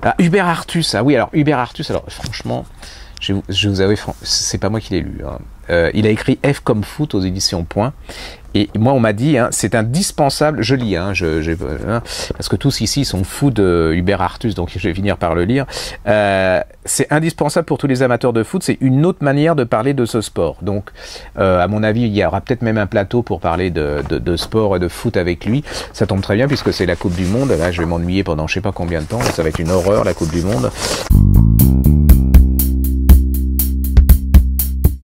Ah, Hubert Artus, ah oui, alors Hubert Artus, alors franchement, je vous avoue, c'est pas moi qui l'ai lu. Hein. Il a écrit F comme foot aux éditions Point. Et moi, on m'a dit, hein, c'est indispensable, je lis, hein, parce que tous ici sont fous de Hubert Artus, donc je vais finir par le lire. C'est indispensable pour tous les amateurs de foot, c'est une autre manière de parler de ce sport. Donc, à mon avis, il y aura peut-être même un plateau pour parler de sport et de foot avec lui. Ça tombe très bien puisque c'est la Coupe du Monde. Là, je vais m'ennuyer pendant je sais pas combien de temps. Ça va être une horreur, la Coupe du Monde.